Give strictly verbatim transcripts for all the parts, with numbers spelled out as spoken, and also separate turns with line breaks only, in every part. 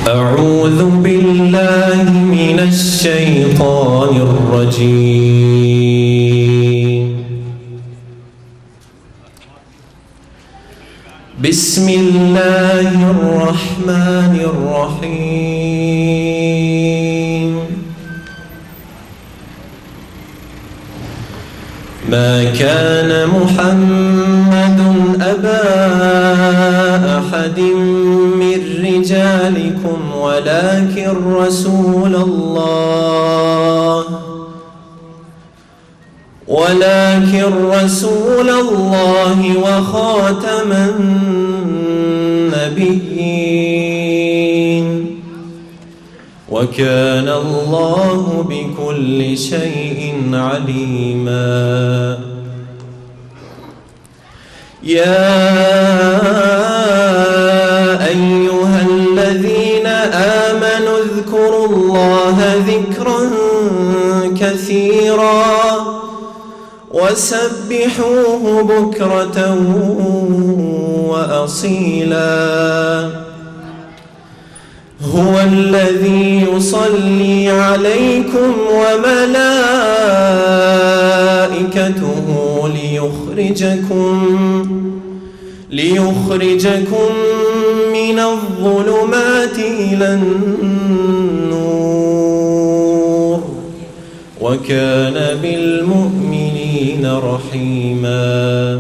أعوذ بالله من الشيطان الرجيم. بسم الله الرحمن الرحيم. ما كان محمد أبا أحد من رجالكم ولكن رسول الله ولكن رسول الله وخاتم النبيين وكان الله بكل شيء عليما. يا أيها الذين آمنوا اذكروا الله ذكرا كثيرا وسبحوه بكرة وأصيلا. هو الذي يصلي عليكم وملائكته ليخرجكم ليخرجكم من الظلمات إلى النور وكان بالمؤمنين رحيما.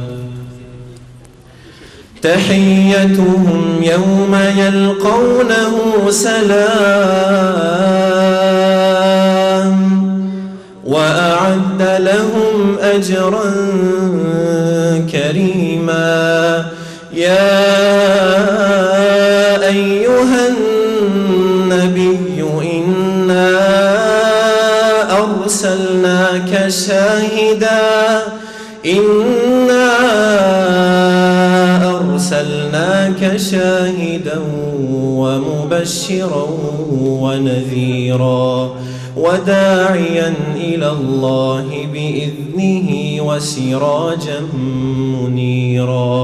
تحيتهم يوم يلقونه سلام وأعد لهم أجرا كريما. يا أيها النبي إنا أرسلناك شاهدا إنا أرسلناك شاهدا ومبشرا ونذيرا وداعيا إلى الله بإذنه وسراجا منيرا.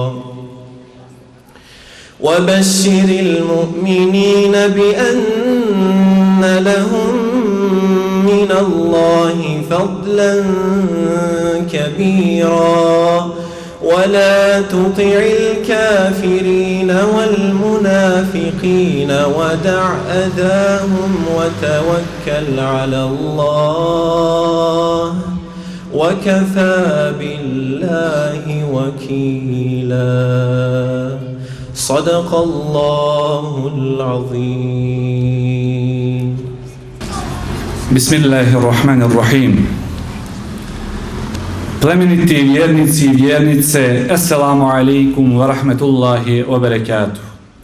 وبشر المؤمنين بأن لهم من الله فضلا كبيرا ولا تطع الكافرين والمنافقين ودع أذاهم وتوكل على الله وكفى بالله وكيلا. صدق الله العظيم.
بسم الله الرحمن الرحيم. Plemeniti vjernici i vjernice, assalamu alaikum wa rahmatullahi wa barakatuh.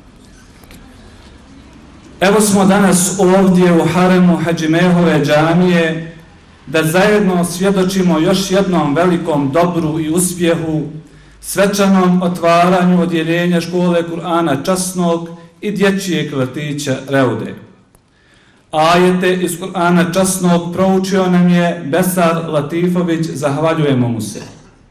Evo smo danas ovdje u haremu Hadžimehove džamije da zajedno svjedočimo još jednom velikom dobru i uspjehu, svečanom otvaranju odjeljenja škole Kur'ana Časnog i dječjeg vrtića Reude. Ajete iz Kur'ana Časnog proučio nam je Besar Latifović, zahvaljujemo mu se.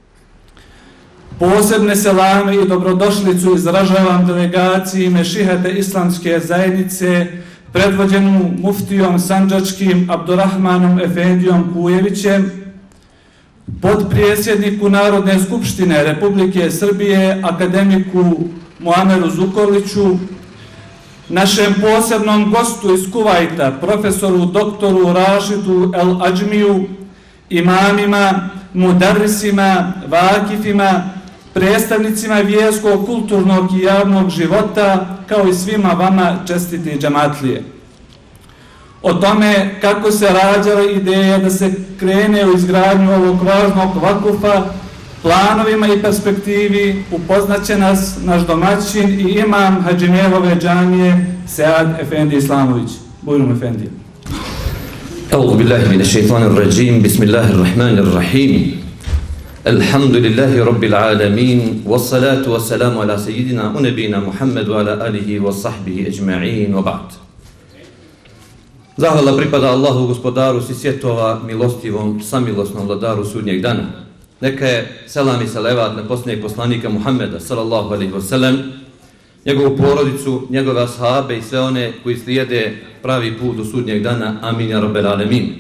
Posebne selame i dobrodošlicu izražavam delegaciji Mešihete Islamske zajednice predvođenu muftijom Sandžačkim Abdurrahmanom Efendijom Kujevićem, potpredsjedniku Narodne skupštine Republike Srbije akademiku Muameru Zukorliću, našem posebnom gostu iz Kuvajta, profesoru doktoru Rašidu El Adžmiju, imamima, mudarrisima, vakifima, predstavnicima vjerskog, kulturnog i javnog života, kao i svima vama čestiti džematlije. O tome kako se rađala ideja da se krene u izgradnju ovog važnog vakufa, planovima i perspektivi upoznaće nas naš domaćin i imam Hadžimehove džamije Sead Efendi Islamović. Bujrum Efendi.
أعوذ بالله من الشيطان الرجيم بسم الله الرحمن الرحيم الحمد لله رب العالمين والصلاة والسلام على سيدنا ونبينا محمد وعلى آله وصحبه أجمعين وبعد. Zahvala pripada Allahu, gospodaru svih svjetova, milostivom, samilosnom vladaru sudnjeg dana. Neka je selam i salavat na posljednjeg poslanika Muhammeda sallallahu alejhi ve sellem, njegovu porodicu, njegove ashabe i sve one koji slijede pravi put do sudnjeg dana. Amin ja rabbel alemin.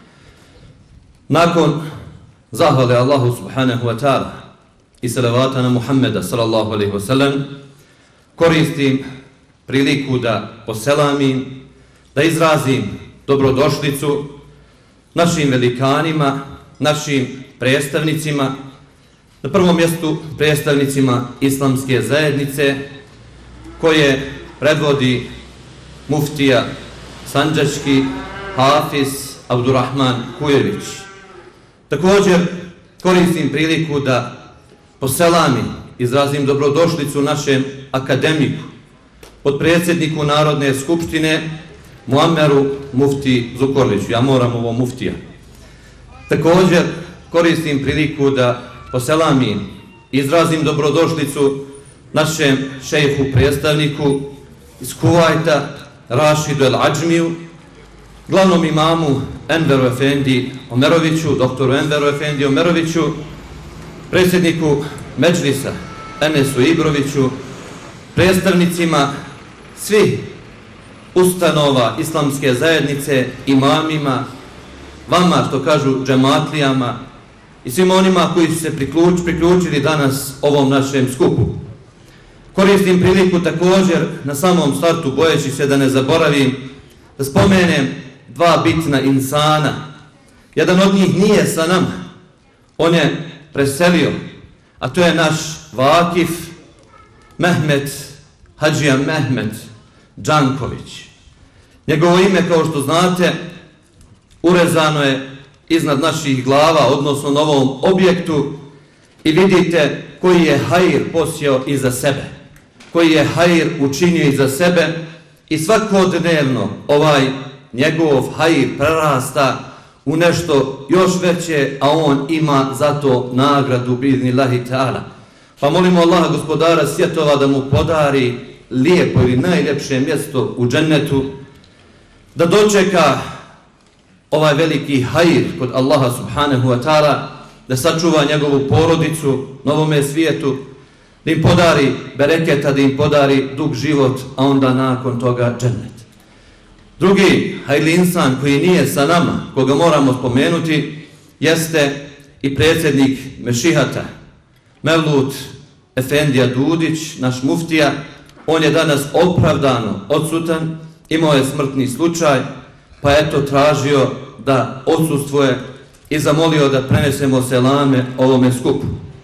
Nakon zahvale Allahu subhanahu wa ta'ala i salavata na Muhammeda sallallahu alaihi wa sallam, koristim priliku da poselamim, da izrazim dobrodošlicu našim velikanima, našim predstavnicima, na prvom mjestu predstavnicima islamske zajednice koje predvodi muftija sandžački Hafiz Abdurrahman Kujević. Također koristim priliku da poselamim, izrazim dobrodošlicu našem akademiku, potpredsjedniku Narodne skupštine Muammeru Mufti Zukorliću. Ja moram ovo muftija. Također koristim priliku da poselamim, izrazim dobrodošlicu našem šejhu predstavniku iz Kuvajta Rašidu El Adžmiju, glavnom imamu Enveru Efendi Omeroviću, doktoru Enveru Efendi Omeroviću, predsjedniku Medžlisa Enesu Ibroviću, predstavnicima svih ustanova islamske zajednice, imamima, vama što kažu džematlijama i svima onima koji su se priključ, priključili danas ovom našem skupu. Koristim priliku također na samom startu, bojeći se da ne zaboravim, da spomenem dva bitna insana. Jedan od njih nije sa nama, on je preselio, a to je naš vakif Mehmet, Hadžija Mehmet Đanković. Njegovo ime, kao što znate, urezano je iznad naših glava, odnosno na ovom objektu, i vidite koji je hajr posjeo iza sebe, koji je hajr učinio iza sebe i svakodnevno ovaj njegov hajr prerasta u nešto još veće, a on ima zato nagradu bi'iznillahi ta'ala. Pa molimo Allaha gospodara svjetova da mu podari lijepo ili najljepše mjesto u džennetu, da dočeka ovaj veliki hajr kod Allaha subhanahu wa ta'ala, da sačuva njegovu porodicu na ovome svijetu, da im podari bereketa, da im podari dug život, a onda nakon toga džennet. Drugi hajrli insan koji nije sa nama, koga moramo spomenuti, jeste i predsjednik Mešihata, Mevlut Efendija Dudić, naš muftija. On je danas opravdano odsutan, imao je smrtni slučaj, pa eto tražio da odsustvuje i zamolio da prenesemo selame ovome skupu.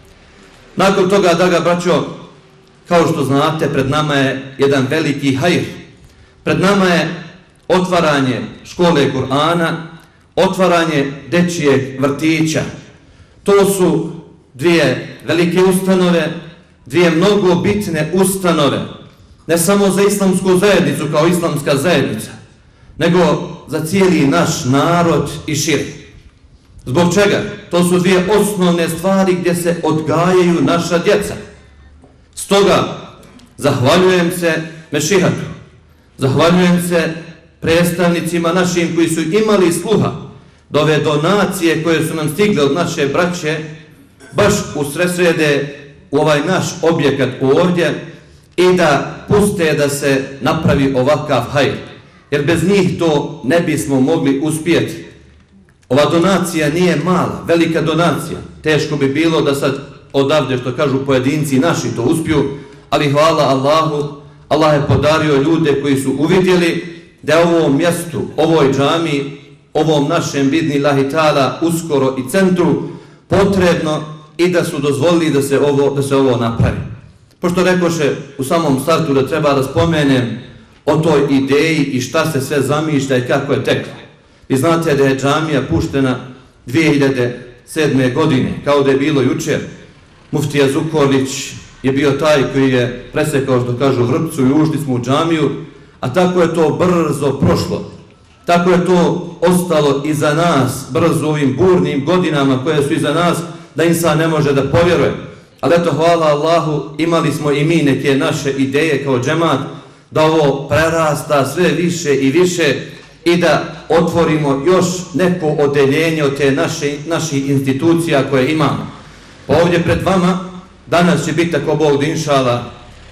Nakon toga, draga braćo, kao što znate, pred nama je jedan veliki hajr. Pred nama je otvaranje škole Kur'ana, otvaranje dečijeg vrtića. To su dvije velike ustanove, dvije mnogo bitne ustanove, ne samo za islamsku zajednicu kao islamska zajednica, nego za cijeli naš narod i šire. Zbog čega? To su dvije osnovne stvari gdje se odgajaju naša djeca. Stoga zahvaljujem se Mešihatu, zahvaljujem se predstavnicima našim koji su imali sluha da ove donacije koje su nam stigle od naše braće baš usresrede u ovaj naš objekat ovdje i da puste da se napravi ovakav hajr. Jer bez njih to ne bismo mogli uspjeti. Ova donacija nije mala, velika donacija. Teško bi bilo da sad odavde, što kažu pojedinci naši, to uspiju, ali hvala Allahu, Allah je podario ljude koji su uvidjeli da je ovom mjestu, ovoj džami, ovom našem bi'iznillahi ta'ala uskoro i centru potrebno i da su dozvolili da se ovo, da se ovo napravi. Pošto rekoše u samom startu da treba da spomenem o toj ideji i šta se sve zamišlja i kako je teklo. Vi znate da je džamija puštena dvije hiljade sedme. godine, kao da je bilo jučer. Muftija Zukorlić je bio taj koji je presekao, što kažu, vrpcu i ušli smo u džamiju, a tako je to brzo prošlo. Tako je to ostalo iza nas, brzo ovim burnim godinama koje su iza nas, da insan ne može da povjeruje. Ali eto, hvala Allahu, imali smo i mi neke naše ideje kao džemat, da ovo prerasta sve više i više i da otvorimo još neko odeljenje od te naše, naših institucija koje imamo. Pa ovdje pred vama danas će biti, ako Bog da inšala,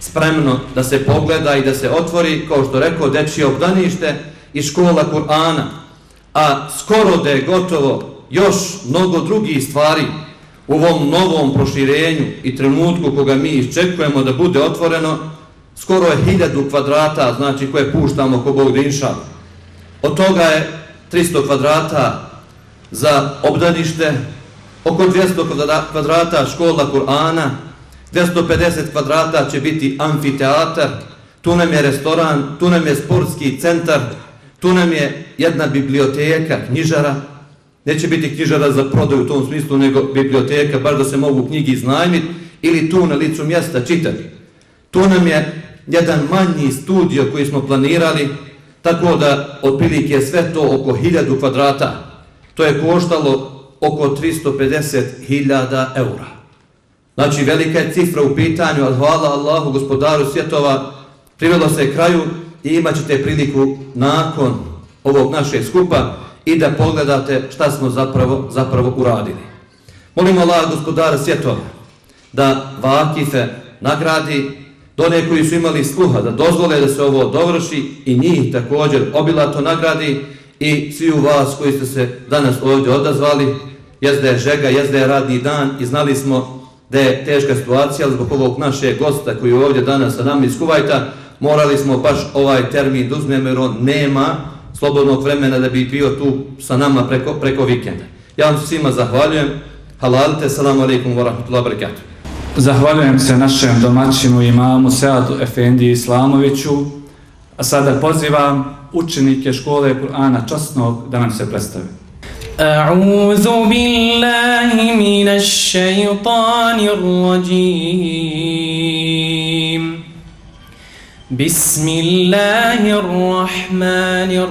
spremno da se pogleda i da se otvori, kao što rekao, dečije obdanište i škola Kur'ana. A skoro da je gotovo još mnogo drugih stvari u ovom novom proširenju i trenutku koga mi iščekujemo da bude otvoreno, skoro je hiljadu kvadrata, znači koje puštamo ko Bog da inša. Od toga je tristo kvadrata za obdanište, oko dvjesto kvadrata škola Kur'ana, dvjesto pedeset kvadrata će biti amfiteatar, tu nam je restoran, tu nam je sportski centar, tu nam je jedna biblioteka, knjižara. Neće biti knjižara za prodaju u tom smislu, nego biblioteka, bar da se mogu knjigi iznajmiti ili tu na licu mjesta čitati. Tu nam je jedan manji studio koji smo planirali, tako da otprilike sve to oko hiljadu kvadrata. To je koštalo oko tristo pedeset hiljada eura. Znači velika je cifra u pitanju, ali hvala Allahu, gospodaru svjetova, privelo se kraju i imat ćete priliku nakon ovog našeg skupa i da pogledate šta smo zapravo, zapravo uradili. Molimo Allah, gospodara svjetova, da vakife nagradi, do one koji su imali sluha, da dozvole da se ovo dovrši i njih također obilato nagradi i svi u vas koji ste se danas ovdje odazvali, jest da je žega, jest da je radni dan i znali smo da je teška situacija, ali zbog ovog našeg gosta koji je ovdje danas sa nama iz Kuvajta, morali smo baš ovaj termin da uzmemo jer on nema slobodnog vremena da bi bio tu sa nama preko, preko vikenda. Ja vam se svima zahvaljujem. Halalite, salamu alaikum wa rahmatullahi wa barakatuh.
Zahvaljujem se našem domaćinu imamu Seadu Efendi Islamoviću, a sada pozivam učenike škole Kur'ana Časnog da nam se predstave.
A'udhu billahi minash shaytanir rajim. Bismillahir rahmanir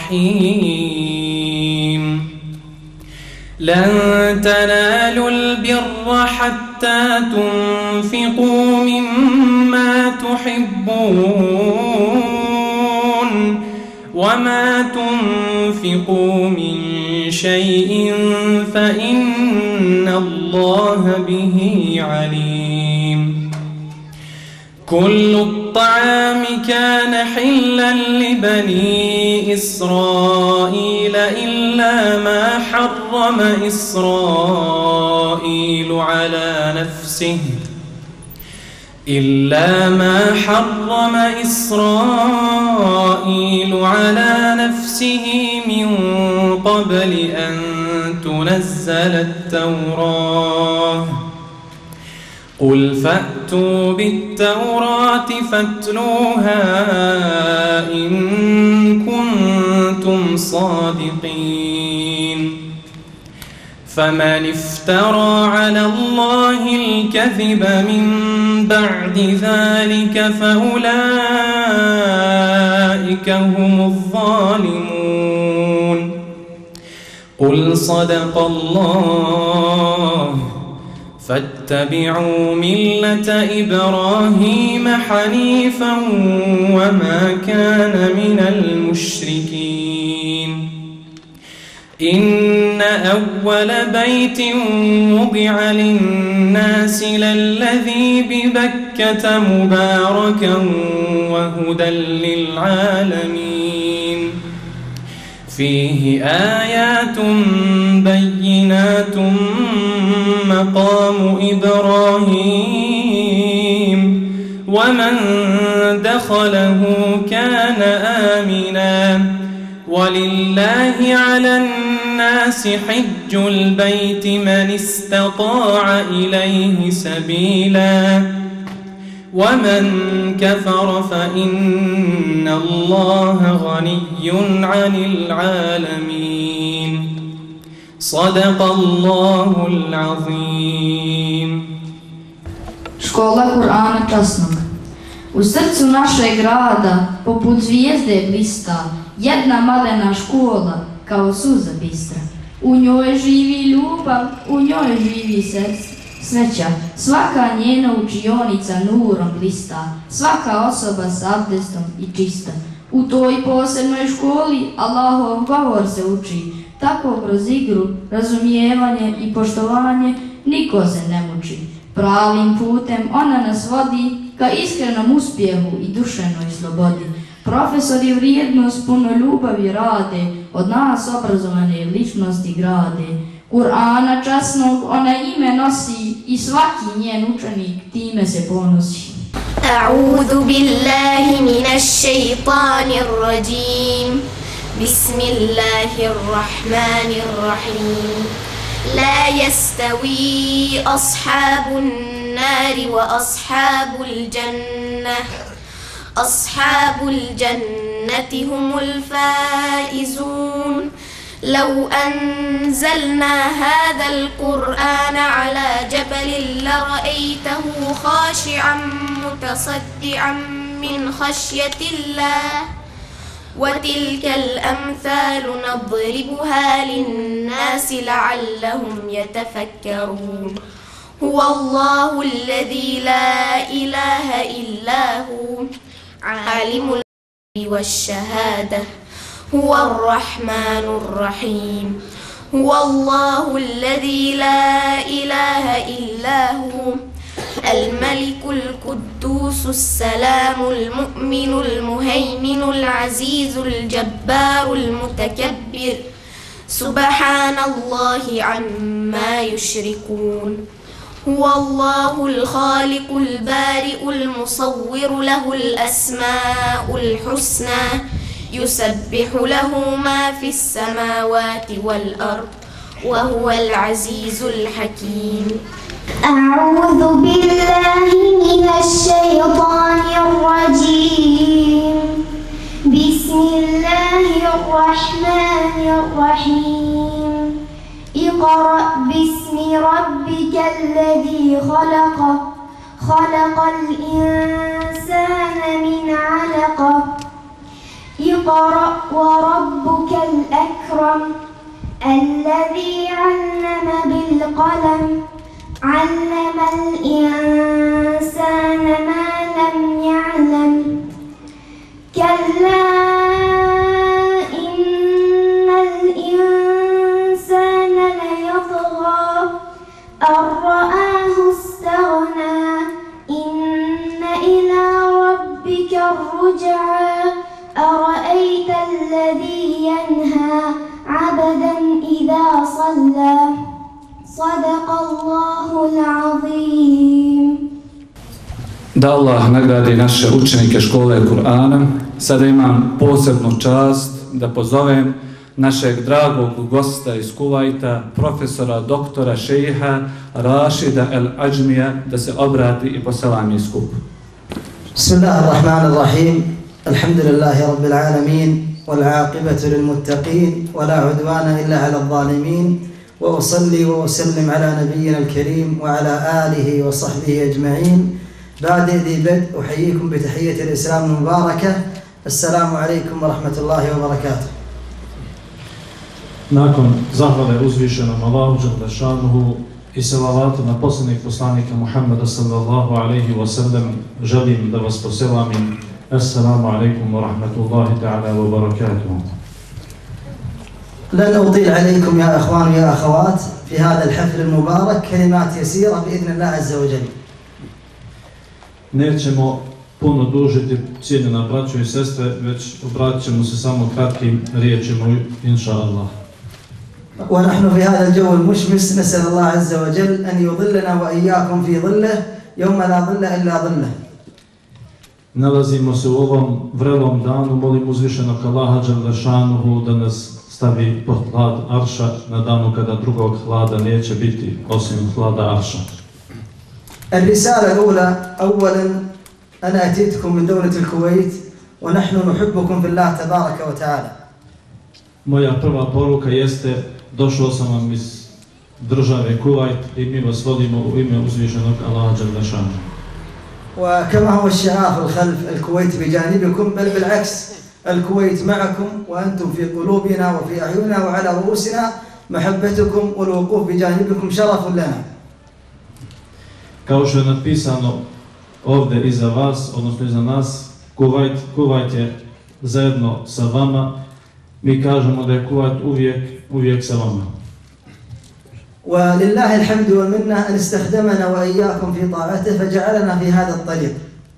rahim. Lan tanalu al-birra hatta tunfiqu mimma tuhibbun wa ma tunfiqu min shay'in fa inna Allaha bihi alim. Kullu الطعام كان حلا لبني إسرائيل إلا ما حرم إسرائيل على نفسه إلا ما حرم إسرائيل على نفسه من قبل أن تنزل التوراة قل فأتوا بالتوراة فاتلوها إن كنتم صادقين فمن افترى على الله الكذب من بعد ذلك فأولئك هم الظالمون قل صدق الله فاتبعوا ملة إبراهيم حنيفا وما كان من المشركين إن أول بيت وضع للناس للذي ببكة مباركا وهدى للعالمين فيه آيات بينات مقام إبراهيم ومن دخله كان آمنا ولله على الناس حج البيت من استطاع إليه سبيلا ومن كفر فإن الله غني عن العالمين صدق الله العظيم.
Škola Kur'ana Časnog. U srcu našeg grada, poput zvijezde blista, jedna malena škola, kao suza bistra. U njoj živi ljubav, u njoj živi sreća, svaka njena učionica nurom blista, svaka osoba s abdestom i čista. U toj posebnoj školi Allahov govor se uči, tako kroz igru, razumijevanje i poštovanje niko se ne muči. Pravim putem ona nas vodi, ka iskrenom uspjehu i duševnoj slobodi. Profesori vrijednost puno ljubavi rade, od nas obrazovane ličnosti grade. Kur'ana časnog ona ime nosi i svaki njen učenik time se ponosi.
أعوذ بالله من الشيطان الرجيم بسم الله الرحمن الرحيم لا يستوي أصحاب النار وأصحاب الجنة أصحاب الجنة هم الفائزون لو أنزلنا هذا القرآن على جبل لرأيته خاشعا متصدعا من خشية الله وتلك الأمثال نضربها للناس لعلهم يتفكرون هو الله الذي لا إله إلا هو عالم الغيب والشهادة هو الرحمن الرحيم هو الله الذي لا إله إلا هو الملك القدوس السلام المؤمن المهيمن العزيز الجبار المتكبر سبحان الله عما يشركون هو الله الخالق البارئ المصور له الأسماء الحسنى يسبح له ما في السماوات والأرض وهو العزيز الحكيم
أعوذ بالله من الشيطان الرجيم بسم الله الرحمن الرحيم اقرأ باسم ربك الذي خلق خلق الإنسان من علق اقرأ وربك الأكرم الذي علم بالقلم علم الإنسان ما لم يعلم كلا إن الإنسان ليطغى أن رآه استغنى إن إلى ربك الرجعى أرأيت الذي ينهى عبدا إذا صلى صدق الله العظيم.
Da Allah nagradi naše učenike škole Kur'ana. Sada imam posebnu čast da pozovem našeg dragog gosta iz Kuvajta, profesora, doktora, šejiha Rašida El-Adžmija, da se obrati i poselami skup.
Bismillahirrahmanirrahim. Alhamdulillahi rabbil alamin. والعاقبة للمتقين ولا عدوان إلا على الظالمين وأصلي وأسلم على نبينا الكريم وعلى آله وصحبه أجمعين. بعد ذي بدء أحييكم بتحية الإسلام المباركة. السلام عليكم ورحمة الله وبركاته.
Nakon zahvale uzvišenom Allahu dželle šanuhu i salavatu na poslanik poslanika Muhammeda sallallahu alejhi ve sellem, želim da vas poselamim. Assalamu alaikum wa rahmatullahi ta'ala wa barakatuhu.
لن أطيل عليكم يا أخوان ويا أخوات في هذا الحفل المبارك كلمات يسيرة بإذن الله عز وجل.
Nećemo puno dužiti, cijenjena braćo i sestre, već obratit ćemo se samo kratkim riječima, inša Allah.
ونحن في هذا الجو المشمس نسأل الله عز وجل أن يظلنا وإياكم في ظله يوم لا ظل إلا ظله.
Nalazimo se u ovom vrelom danu, molim uzvišenog Allaha dželle šanuhu da nas stavi pod hlad arša na danu kada drugog hlada neće biti osim hlada arša.
الرسالة الأولى أولا أنا أتيتكم من دولة الكويت ونحن نحبكم في الله تبارك وتعالى.
Moja prva poruka jeste, došao sam vam iz države Kuvajt i mi vas volimo u ime uzvišenog Allaha dželle šanuhu.
وكما هو الشعار في الخلف الكويت بجانبكم بل بالعكس الكويت معكم وأنتم في قلوبنا وفي أعيننا وعلى رؤوسنا محبتكم والوقوف بجانبكم شرف لنا.
Kao što je napisano ovdje iza vas, odnosno iza nas, Kuvajt, Kuvajt je zajedno sa vama. Mi kažemo da je Kuvajt uvijek, uvijek sa vama.
ولله الحمد والمنة أن استخدمنا وإياكم في طاعته فجعلنا في هذا الطريق.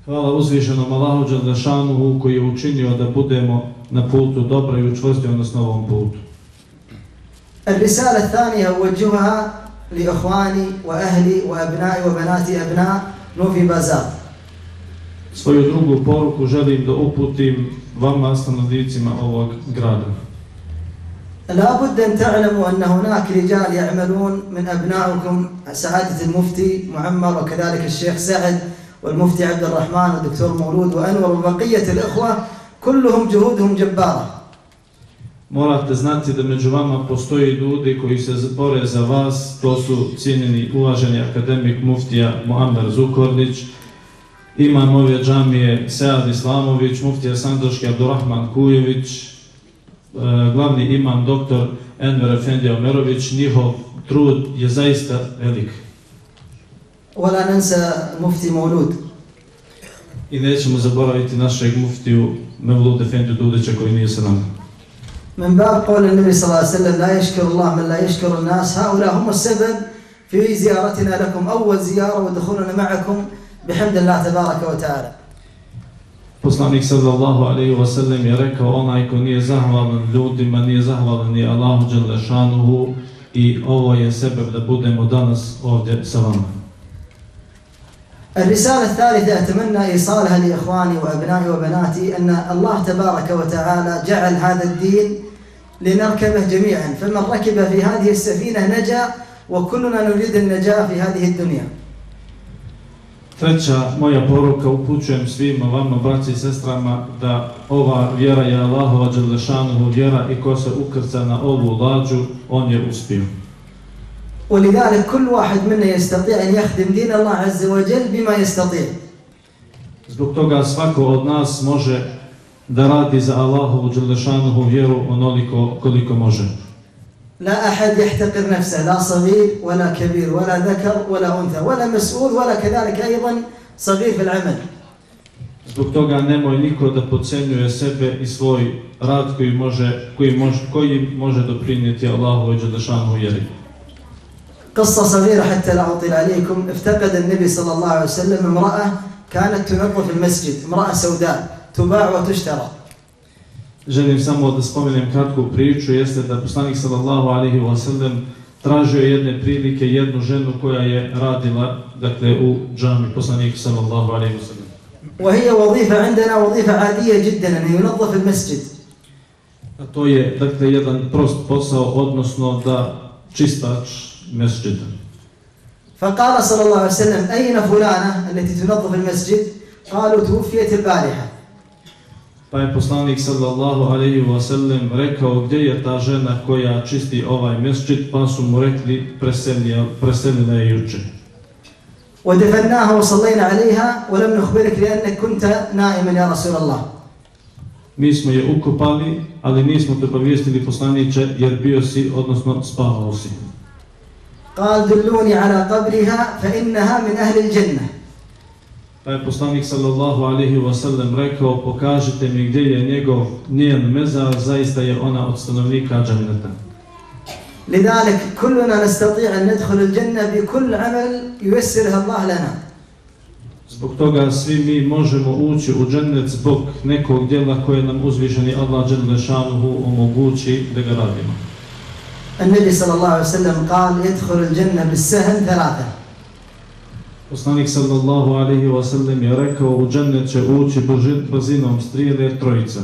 Hvala uzvišenom Allahu Đalešanuhu koji je učinio da budemo na putu dobra i učvrstio nas na ovom putu.
الرسالة الثانية أوجهها لإخواني وأهلي وأبنائي وبناتي أبناء نوفي بازار.
Svoju drugu poruku želim da uputim vama stanovnicima ovog grada.
لا بد أن تعلموا أن هناك رجال يعملون من أبنائكم سعادة المفتي معمر وكذلك الشيخ سعد والمفتي عبد الرحمن والدكتور مولود وأنور وبقية الإخوة كلهم جهودهم جبارة.
Morate znati da među vama postoji ljudi koji se bore za vas, to su cijenjeni uvaženi akademik muftija Muammer Zukorlić, imam ove džamije Sead Islamović, muftija Sandoški Abdurrahman Kujević, glavni imam doktor Enver Efendija Omerović, njihov trud je zaista velik.
ولا ننسى مفتي مولود.
I nećemo zaboraviti našeg muftiju Mevlud Efendiju Dudića koji nije sa nama.
من باب قول النبي صلى الله عليه وسلم لا يشكر الله من لا يشكر الناس هؤلاء هم السبب في زيارتنا لكم أول زيارة ودخولنا معكم بحمد الله تبارك وتعالى.
Poslanik sallallahu alejhi ve sellem je rekao onaj ko nije zahvalan ljudima nije zahvalan ni Allahu Đalešanuhu i ovo je sebeb da budemo danas ovdje sa vama.
الرسالة الثالثة أتمنى إيصالها لإخواني وأبنائي وبناتي أن الله تبارك وتعالى جعل هذا الدين لنركبه جميعا فمن ركب في هذه السفينة نجا وكلنا نريد النجاة في هذه الدنيا.
Treća moja poruka upućujem svima vama, braći i sestrama, da ova vjera je Allahova Đalešanuhu vjera i ko se ukrca na ovu lađu, on je uspio.
ولذلك كل واحد منا يستطيع أن يخدم دين الله عز وجل بما يستطيع.
Zbog toga svako od nas može da radi za Allahovu Đalešanuhu vjeru onoliko koliko može.
لا أحد يحتقر نفسه لا صغير ولا كبير ولا ذكر ولا أنثى ولا مسؤول ولا كذلك أيضا صغير في العمل.
Zbog toga nemoj niko da podcenjuje sebe i svoj rad koji može, koji može, koji može doprinijeti Allahovu Đalešanuhu vjeri.
قصة صغيرة حتى لا أطيل عليكم. افتقد النبي صلى الله عليه وسلم امرأة كانت تنظف المسجد، امرأة سوداء تباع وتشترى.
Želim samo da spomenem kratku priču, jeste da poslanik sallallahu alejhi ve sellem tražio jedne prilike jednu ženu koja je radila, dakle, u džami poslanika sallallahu alejhi ve sellem.
وهي وظيفة عندنا وظيفة عادية جدا أن ينظف المسجد.
A to je, dakle, jedan prost posao, odnosno da čistač mesdžida.
فقال صلى الله عليه وسلم أين فلانة التي تنظف المسجد؟ قالوا توفيت البارحة.
Pa je poslanik sallallahu alejhi ve sellem rekao gdje je ta žena koja čisti ovaj mesdžid, pa su mu rekli preselila je juče.
ودفناها وصلينا عليها ولم نخبرك لأنك كنت نائما يا رسول الله.
Mi smo je ukopali, ali nismo te obavijestili poslaniče jer bio si, odnosno spavao si.
قال دلوني على قبرها فإنها من أهل الجنة.
Pa je poslanik sallallahu alejhi ve sellem rekao pokažite mi gdje je njegov njen mezar, zaista je ona od stanovnika dženneta.
لذلك كلنا نستطيع أن ندخل الجنة بكل عمل ييسرها الله لنا.
Zbog toga svi mi možemo ući u džennet zbog nekog djela koje nam uzvišeni Allah dželle šanuhu omogući da ga radimo.
النبي صلى الله عليه وسلم قال يدخل الجنة بالسهم ثلاثة.
Poslanik sallallahu alejhi ve sellem je rekao u džennet će ući brzinom strijele trojica.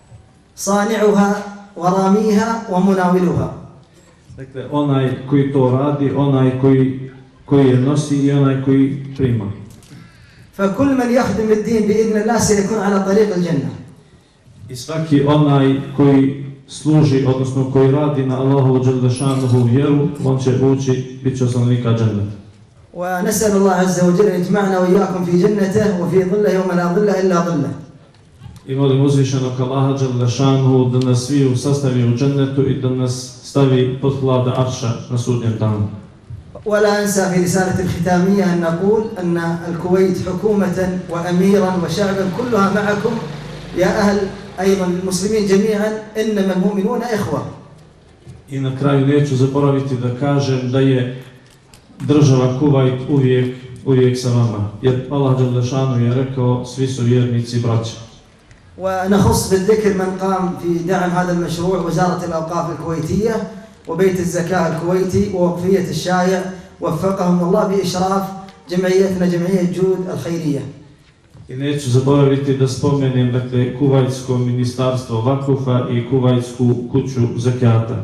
صانعها وراميها ومناولها.
Dakle, onaj koji to radi, onaj koji, koji je nosi i onaj koji prima.
فكل من يخدم الدين بإذن الله سيكون على طريق الجنة.
I svaki onaj koji služi, odnosno koji radi na Allahovu dželle šanuhu vjeru, on će ući, bit će od stanovnika dženneta.
ونسأل الله عز وجل أن يجمعنا وإياكم في جنته وفي ظله يوم لا ظل إلا ظله.
I molim uzvišenog Allaha dželle šanuhu da nas svi sastavi u džennetu i da nas stavi pod hlada arša na sudnjem danu.
ولا أنسى في رسالة الختامية أن نقول أن الكويت حكومة وأميرا وشعبا كلها معكم يا أهل أيضا المسلمين جميعا إنما المؤمنون إخوة.
I na kraju neću zaboraviti da kažem da je država Kuvajt uvijek uvijek sa vama. Jer Allah Đelešanu je rekao, svi su vjernici braća.
ونخص بالذكر من قام في دعم هذا المشروع وزارة الأوقاف الكويتية وبيت الزكاة الكويتي ووقفية الشايع وفقهم الله بإشراف جمعيتنا جمعية جود الخيرية.
I neću zaboraviti da spomenem, dakle, Kuvajtsko ministarstvo Vakufa i Kuvajtsku kuću zakata.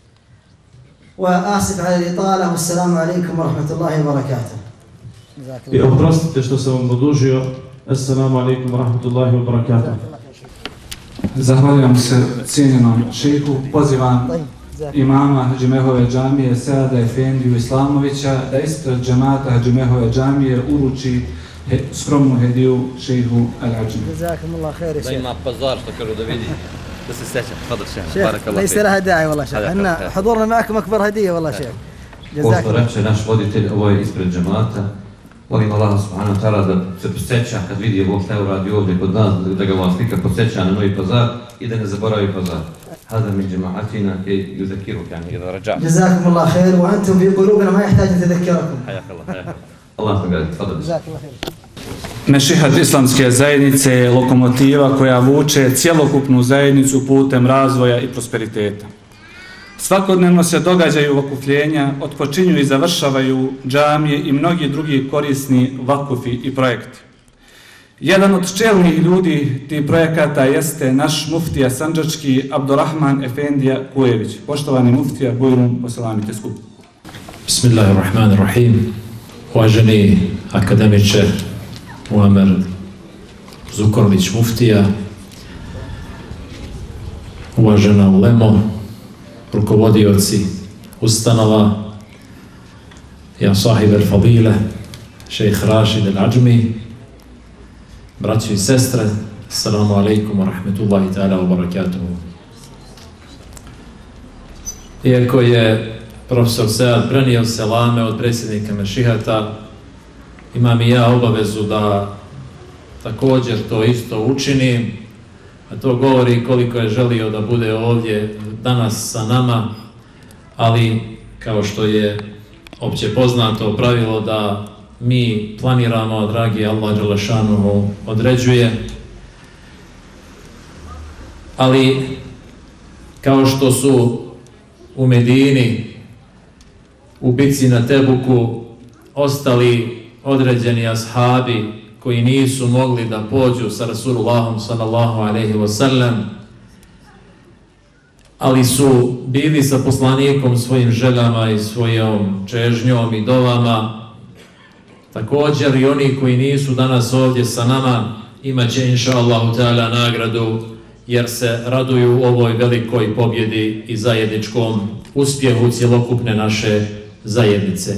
وآسف على الإطالة والسلام عليكم ورحمة الله وبركاته.
I oprostite što sam vam odužio. Assalamu alaikum wa rahmatullahi wa barakatuh.
Zahvaljujem se cijenjenom šejhu, pozivam imama Hadžimehove džamije Seada Efendiju Islamovića da ispred džemata Hadžimehove džamije uruči he, skromnu hediju šejhu Al-Adžmi.
Da ima pazar što kažu da vidi, da se seća. Tfadal šejh, barakallahu
ليس لها داعي والله شيخ، احنا حضورنا معكم اكبر هديه والله شيخ.
جزاك الله. Reče naš voditelj, ovo je ispred džemata. Molim Allah subhanahu wa ta'ala da se posjeća kad vidi ovo šta uradi ovdje kod nas, da ga vas slika posjeća na Novi Pazar i da ne zaboravi Pazar. هذا من جماعتنا كي يذكرك يعني إذا رجعت.
جزاكم الله خير وأنتم في قلوبنا ما يحتاج أن تذكركم.
حياك الله حياك الله. الله يبارك تفضل.
جزاك الله خير.
Mešihat islamske zajednice je lokomotiva koja vuče cjelokupnu zajednicu putem razvoja i prosperiteta. Svakodnevno se događaju vakupljenja, otpočinju i završavaju džamije i mnogi drugi korisni vakufi i projekti. Jedan od čelnih ljudi tih projekata jeste naš muftija sandžački Abdurrahman Efendija Kujević. Poštovani muftija, bujrum, poselamite skup.
Bismillahirrahmanirrahim. Uvaženi akademiče Muamer Zukorlić muftija, uvažena ulemo, rukovodioci ustanova, ja sahib el-fadile, šejh Rašid el-Adžmi, braći i sestre, assalamu alaikum wa rahmetullahi ta'ala wa barakatuhu. Iako je profesor Sead prenio selame od predsjednika Mešihata, imam i ja obavezu da također to isto učinim, a to govori koliko je želio da bude ovdje danas sa nama, ali kao što je opće poznato pravilo da mi planiramo, dragi Allah Đelešanuhu određuje, ali kao što su u Medini u bici na Tebuku ostali određeni ashabi koji nisu mogli da pođu sa Rasulullahom sallallahu alejhi ve sellem, ali su bili sa poslanikom svojim željama i svojom čežnjom i dovama. Također i oni koji nisu danas ovdje sa nama imat će inša Allahu ta'ala nagradu jer se raduju ovoj velikoj pobjedi i zajedničkom uspjehu cjelokupne naše zajednice.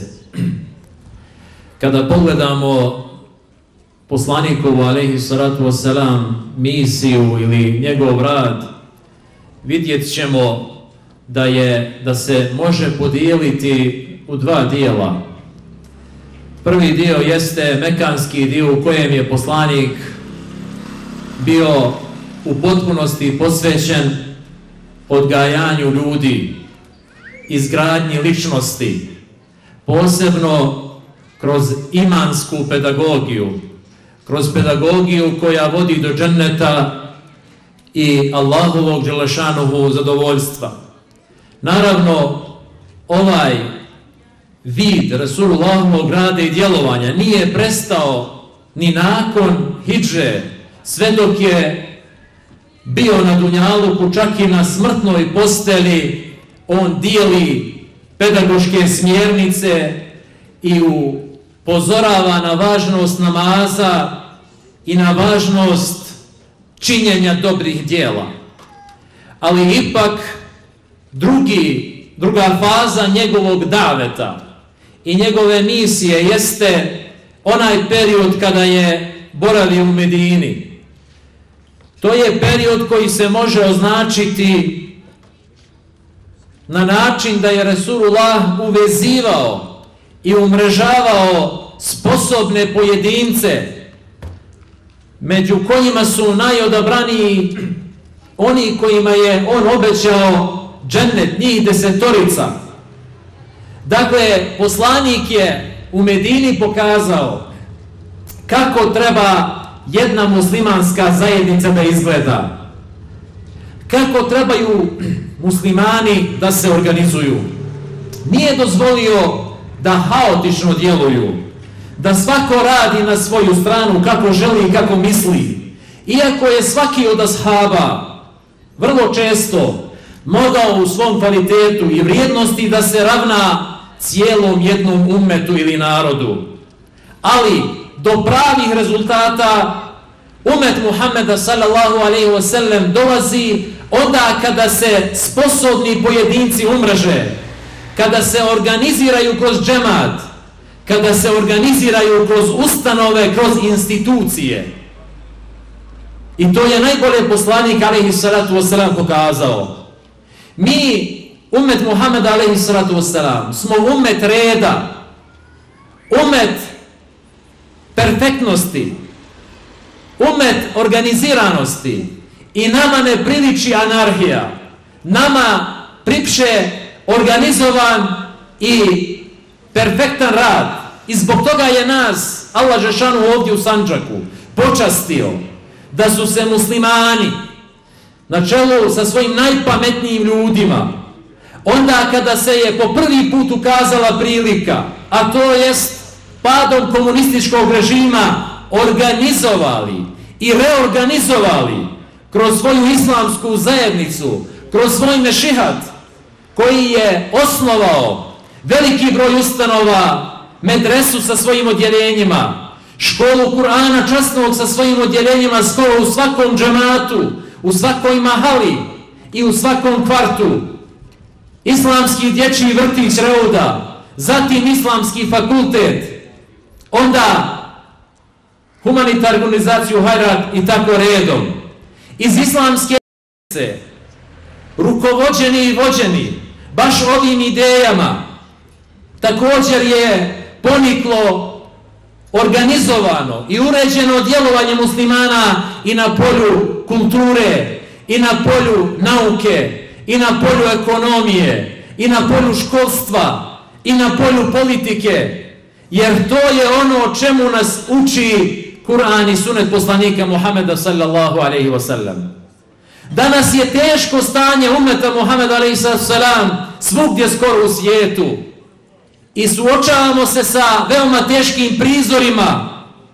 Kada pogledamo poslanikovu alejhi salatu wassalam misiju ili njegov rad, vidjet ćemo da je da se može podijeliti u dva dijela. Prvi dio jeste mekanski dio u kojem je poslanik bio u potpunosti posvećen odgajanju ljudi, izgradnji ličnosti, posebno kroz imansku pedagogiju, kroz pedagogiju koja vodi do dženneta i Allahovog dželešanuhu zadovoljstva. Naravno, ovaj vid Rasulullahovog rada i djelovanja nije prestao ni nakon hidže, sve dok je bio na dunjaluku, čak i na smrtnoj posteli, on dijeli pedagoške smjernice i upozorava na važnost namaza i na važnost činjenja dobrih djela. Ali ipak drugi, druga faza njegovog daveta i njegove misije jeste onaj period kada je boravio u Medini. To je period koji se može označiti na način da je Resulullah uvezivao i umrežavao sposobne pojedince, među kojima su najodabraniji oni kojima je on obećao džennet, njih desetorica. Dakle, poslanik je u Medini pokazao kako treba jedna muslimanska zajednica da izgleda, kako trebaju muslimani da se organizuju. Nije dozvolio da haotično djeluju, da svako radi na svoju stranu kako želi i kako misli. Iako je svaki od ashaba vrlo često mogao u svom kvalitetu i vrijednosti da se ravna cijelom jednom ummetu ili narodu. Ali do pravih rezultata ummet Muhammeda sallallahu alejhi ve sellem dolazi onda kada se sposobni pojedinci umreže, kada se organiziraju kroz džemat, kada se organiziraju kroz ustanove, kroz institucije. I to je najbolje poslanik alejhi salatu vesselam pokazao. Mi, ummet Muhammeda alejhi salatu vesselam, smo ummet reda, ummet perfektnosti, ummet organiziranosti i nama ne priliči anarhija. Nama pripše organizovan i perfektan rad. I zbog toga je nas Allah dželešanu ovdje u Sandžaku počastio da su se muslimani na čelu sa svojim najpametnijim ljudima, onda kada se je po prvi put ukazala prilika, a to jest padom komunističkog režima, organizovali i reorganizovali kroz svoju islamsku zajednicu, kroz svoj mešihat koji je osnovao veliki broj ustanova, medresu sa svojim odjeljenjima, školu Kur'ana časnog sa svojim odjeljenjima, skoro u svakom džematu, u svakoj mahali i u svakom kvartu, islamski dječji vrtić Reuda, zatim islamski fakultet, onda humanitarnu organizaciju Hajrat i tako redom. Iz islamske se rukovođeni i vođeni baš ovim idejama također je poniklo organizovano i uređeno djelovanje muslimana i na polju kulture, i na polju nauke, i na polju ekonomije, i na polju školstva, i na polju politike, jer to je ono o čemu nas uči Kur'an i sunet poslanika Muhammeda sallallahu alejhi ve sellem. Danas je teško stanje ummeta Muhammeda alejhi selam svugdje skoro u svijetu i suočavamo se sa veoma teškim prizorima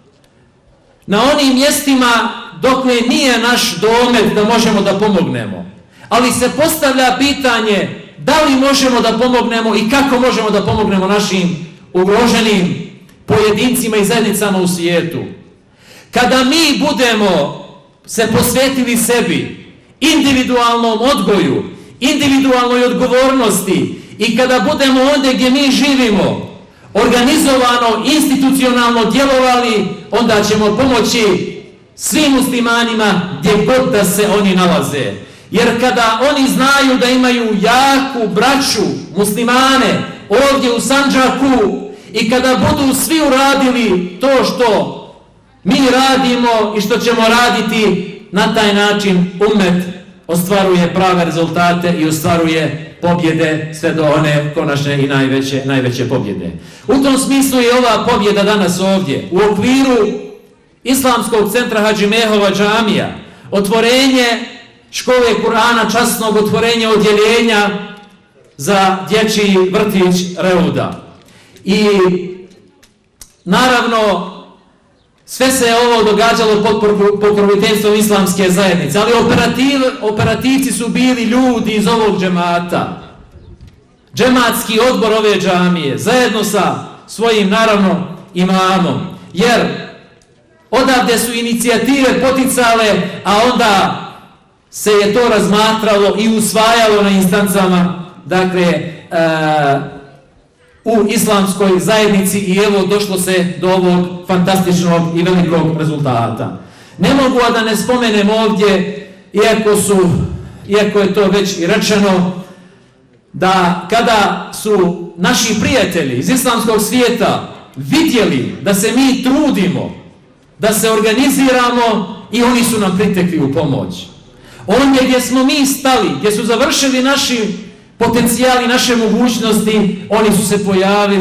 na onim mjestima dokle nije naš domet da možemo da pomognemo. Ali se postavlja pitanje da li možemo da pomognemo i kako možemo da pomognemo našim ugroženim pojedincima i zajednicama u svijetu. Kada mi budemo se posvetili sebi, individualnom odgoju, individualnoj odgovornosti i kada budemo ondje gdje mi živimo, organizovano, institucionalno djelovali, onda ćemo pomoći svim muslimanima gdje god da se oni nalaze. Jer kada oni znaju da imaju jaku braću, muslimane, ovdje u Sandžaku i kada budu svi uradili to što mi radimo i što ćemo raditi, na taj način ummet ostvaruje prave rezultate i ostvaruje pobjede sve do one konačne i najveće, najveće pobjede. U tom smislu je ova pobjeda danas ovdje u okviru Islamskog centra Hadži Mehova džamija, otvorenje škole Kur'ana časnog, otvorenje odjeljenja za dječji vrtić Reuda. I naravno sve se je ovo događalo pod pokroviteljstvom islamske zajednice, ali operativ, operativci su bili ljudi iz ovog džemata. Džematski odbor ove džamije, zajedno sa svojim, naravno, imamom. Jer odavde su inicijative poticale, a onda se je to razmatralo i usvajalo na instancama, dakle, e, u islamskoj zajednici i evo došlo se do ovog fantastičnog i velikog rezultata. Ne mogu a da ne spomenem ovdje, iako su, iako je to već i rečeno, da kada su naši prijatelji iz islamskog svijeta vidjeli da se mi trudimo, da se organiziramo, i oni su nam pritekli u pomoć. Ondje gdje smo mi stali, gdje su završili naši potencijali, naše mogućnosti, oni su se pojavili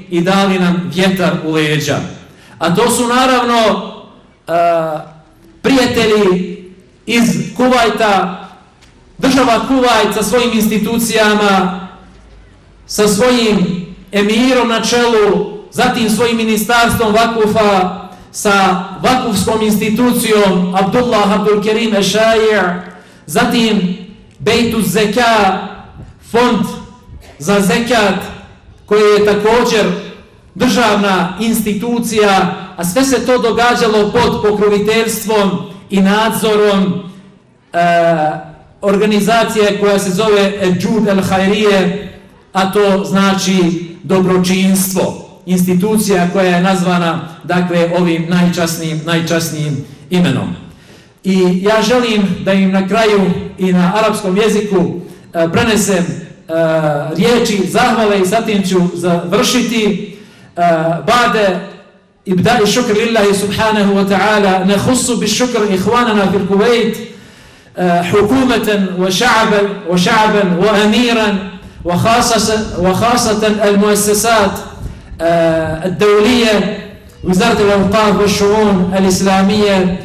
i dali nam vjetar u leđa. A to su naravno uh, prijatelji iz Kuvajta, država Kuvajt sa svojim institucijama, sa svojim emirom na čelu, zatim svojim ministarstvom Vakufa, sa vakufskom institucijom Abdullah Abdul Kerim Ešajir, zatim Bejtu Zeka, fond za zekat, koji je također državna institucija, a sve se to događalo pod pokroviteljstvom i nadzorom e, organizacije koja se zove Džud El Hajrije, a to znači dobročinstvo. Institucija koja je nazvana, dakle, ovim najčasnijim, najčasnijim imenom. I ja želim da im na kraju i na arapskom jeziku e, prenesem e, riječi zahvale i zatim ću završiti. e, Bade ibda'i šukr lillahi subhanahu wa ta'ala nehussu bi šukr ihvanana fil Kuvejt hukumatan wa ša'ban wa ša'ban wa amiran wa khasatan al-muassasat الدولية وزارة الأوقاف والشؤون الإسلامية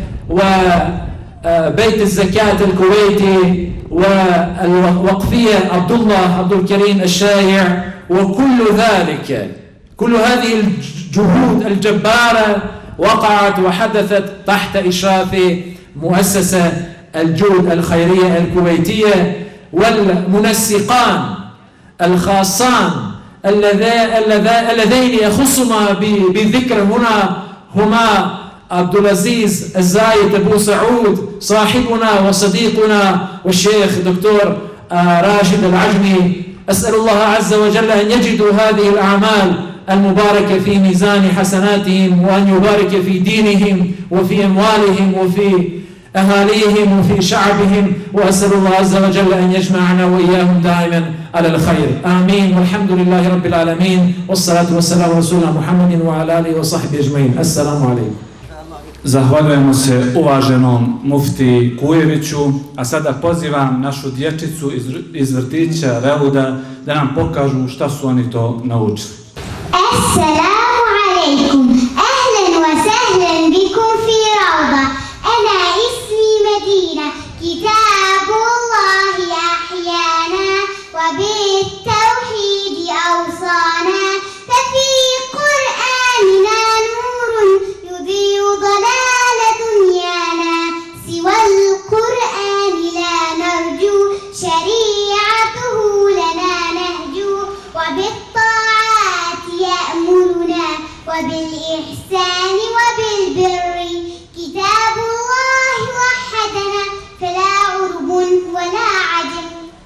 وبيت الزكاة الكويتي والوقفية عبد الله عبد الكريم الشايع وكل ذلك، كل هذه الجهود الجبارة وقعت وحدثت تحت إشراف مؤسسة الجود الخيرية الكويتية والمنسقان الخاصان اللذين يخصنا بالذكر هنا هما عبد العزيز الزايد أبو سعود صاحبنا وصديقنا والشيخ دكتور راشد العجمي. أسأل الله عز وجل أن يجدوا هذه الأعمال المباركة في ميزان حسناتهم وأن يبارك في دينهم وفي أموالهم وفي أهاليهم وفي شعبهم، وأسأل الله عز وجل أن يجمعنا وإياهم دائما على الخير، آمين. والحمد لله رب العالمين والصلاة والسلام على رسولنا محمد وعلى آله وصحبه أجمعين. السلام عليكم.
Zahvaljujemo se uvaženom mufti Kujeviću, a sada pozivam našu dječicu iz, iz vrtića Reuda da nam pokažu šta su oni to naučili.
Assalamu alaikum, ahlan wa sahlan bikum fi Rauda. Ana ismi Medina, kitabullahi ahyana wa bit tawhidi awsana, fa fi Qur'anina nurun yudhi'u dhalala dunyana, siwa al-Qur'ani la narju, shari'atuhu lana nahju, wa bit ta'ati ya'muruna, wa bil ihsani wa bil birri, كتاب الله وحدنا فلا عرب ولا عجم.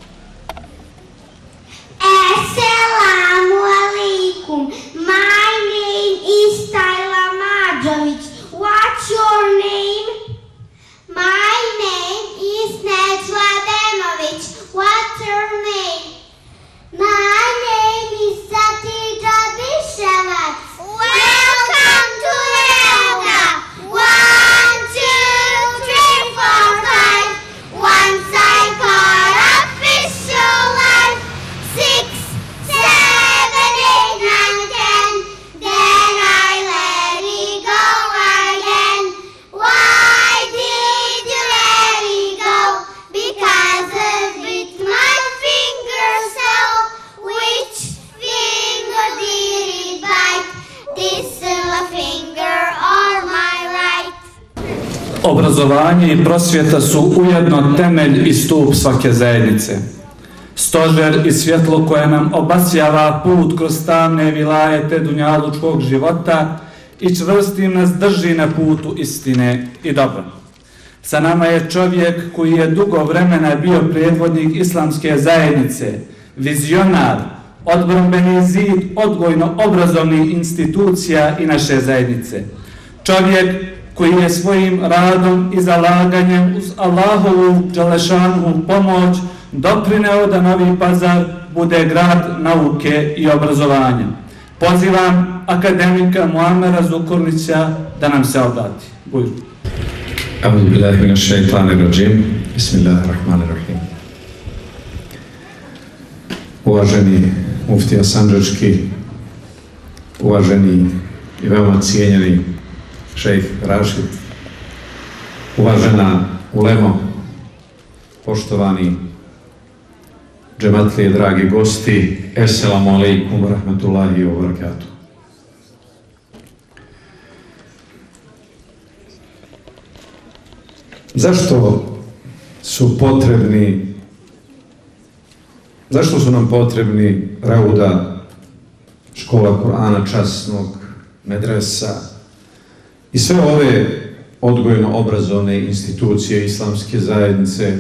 Assalamu alaikum. My name is Tyla Marjovic. What's your name? My name is Najwa Demovic. What's your name? My name is Satija Bishavat. Welcome to Reuda. One, two, three, four, five. Once I caught up official life. Six, seven, eight, nine, ten. Then I let it go again. Why did you let it go? Because of with my finger so. Which finger did it bite? This little finger or my right?
Obrazovanje i prosvjeta su ujedno temelj i stup svake zajednice. Stožer i svjetlo koje nam obasjava put kroz tamne vilajete dunjalučkog života i čvrstim nas drži na putu istine i dobra. Sa nama je čovjek koji je dugo vremena bio predvodnik islamske zajednice, vizionar, odbrambeni zid odgojno-obrazovnih institucija i naše zajednice. Čovjek koji je svojim radom i zalaganjem uz Allahovu dželešanu pomoć doprineo da Novi Pazar bude grad nauke i obrazovanja. Pozivam akademika Muamera Zukorlića da nam se obrati. Bujru.
A'udhu billahi minash shaitanir rajim. Bismillahirrahmanirrahim. Uvaženi muftija Sandžački, uvaženi i veoma cijenjeni šejh Rašid, uvažena ulemo, poštovani džematlije, dragi gosti, Esselamu alaikum wa rahmatullahi wa barakatuh. Zašto su potrebni, zašto su nam potrebni Rauda, škola Kur'ana časnog, medresa i sve ove odgojno-obrazovne institucije islamske zajednice,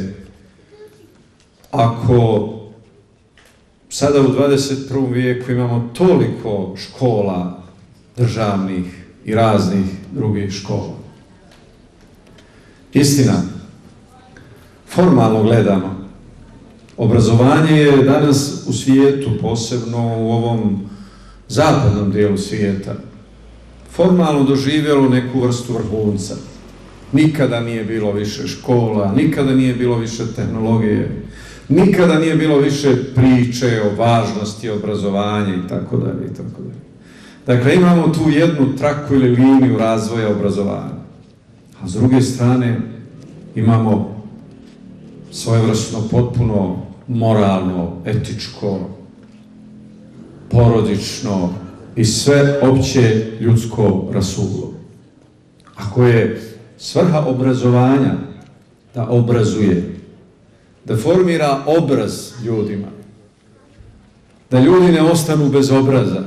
ako sada u dvadeset prvom vijeku imamo toliko škola državnih i raznih drugih škola? Istina, formalno gledano, obrazovanje je danas u svijetu, posebno u ovom zapadnom dijelu svijeta, formalno doživjelo neku vrstu vrhunca. Nikada nije bilo više škola, nikada nije bilo više tehnologije, nikada nije bilo više priče o važnosti obrazovanja i tako dalje i tako dalje. Dakle, imamo tu jednu traku ili liniju razvoja obrazovanja. A s druge strane imamo svojevrsno potpuno moralno, etičko, porodično i sve opće ljudsko rasulo. Ako je svrha obrazovanja da obrazuje, da formira obraz ljudima, da ljudi ne ostanu bez obraza,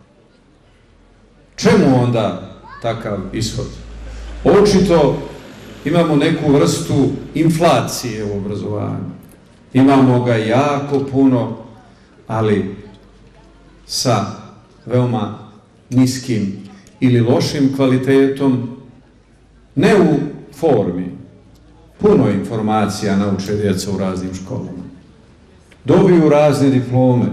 čemu onda takav ishod? Očito imamo neku vrstu inflacije u obrazovanju. Imamo ga jako puno, ali sa veoma niskim ili lošim kvalitetom, ne u formi. Puno informacija nauče djeca u raznim školama. Dobiju razne diplome,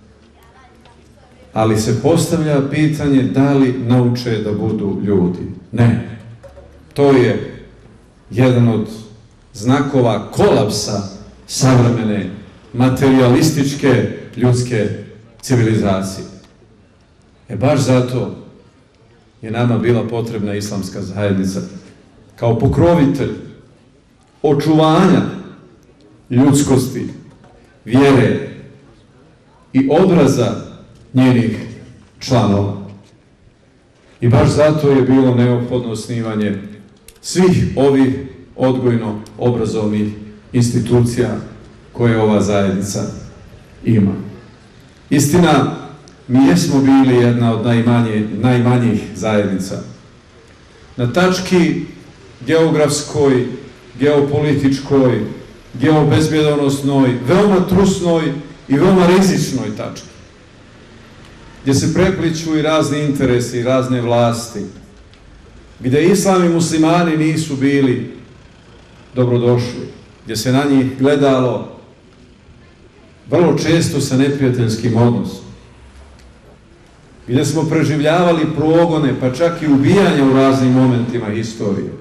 ali se postavlja pitanje da li nauče da budu ljudi. Ne. To je jedan od znakova kolapsa savremene materialističke ljudske civilizacije. E baš zato je nama bila potrebna islamska zajednica kao pokrovitelj očuvanja ljudskosti, vjere i obraza njenih članova. I baš zato je bilo neophodno osnivanje svih ovih odgojno-obrazovnih institucija koje ova zajednica ima. Istina, mi jesmo bili jedna od najmanje, najmanjih zajednica. Na tački geografskoj, geopolitičkoj, geobezbjedonosnoj, veoma trusnoj i veoma rizičnoj tački, gdje se prepliću i razni interesi i razne vlasti, gdje islam i muslimani nisu bili dobrodošli, gdje se na njih gledalo vrlo često sa neprijateljskim odnosom, gdje smo preživljavali progone, pa čak i ubijanje u raznim momentima historije.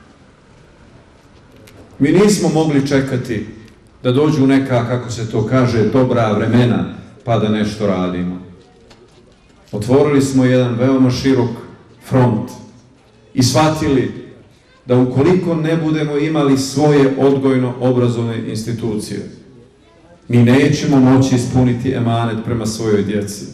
Mi nismo mogli čekati da dođu neka, kako se to kaže, dobra vremena, pa da nešto radimo. Otvorili smo jedan veoma širok front i shvatili da ukoliko ne budemo imali svoje odgojno-obrazovne institucije, mi nećemo moći ispuniti emanet prema svojoj djeci.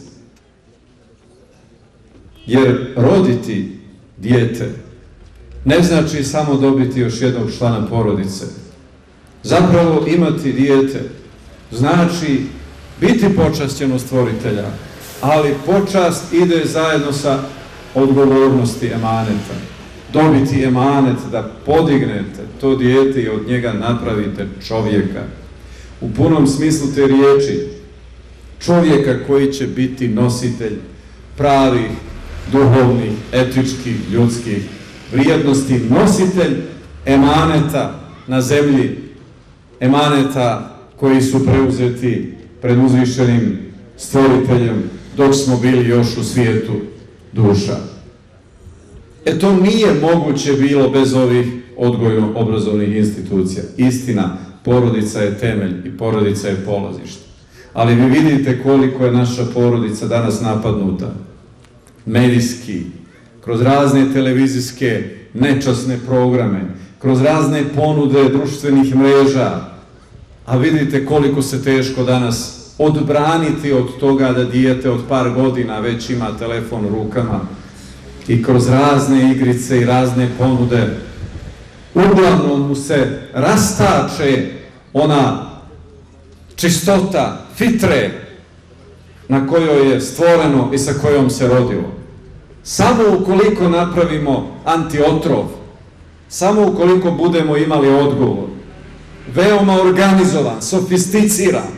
Jer roditi dijete ne znači samo dobiti još jednog člana porodice. Zapravo imati dijete znači biti počašćen od stvoritelja, ali počast ide zajedno sa odgovornosti emaneta. Dobiti emanet da podignete to dijete i od njega napravite čovjeka. U punom smislu te riječi, čovjeka koji će biti nositelj pravih, duhovnih, etičkih, ljudskih vrijednosti, nositelj emaneta na zemlji, emaneta koji su preuzeti pred uzvišenim stvoriteljem dok smo bili još u svijetu duša. E to nije moguće bilo bez ovih odgojno-obrazovnih institucija. Istina, porodica je temelj i porodica je polazište. Ali vi vidite koliko je naša porodica danas napadnuta. medijski, kroz razne televizijske nečasne programe, kroz razne ponude društvenih mreža, a vidite koliko se teško danas odbraniti od toga da dijete od par godina već ima telefon u rukama i kroz razne igrice i razne ponude uglavnom mu se rastače ona čistota, fitre na kojoj je stvoreno i sa kojom se rodilo. Samo ukoliko napravimo antiotrov, samo ukoliko budemo imali odgovor, veoma organizovan, sofisticiran,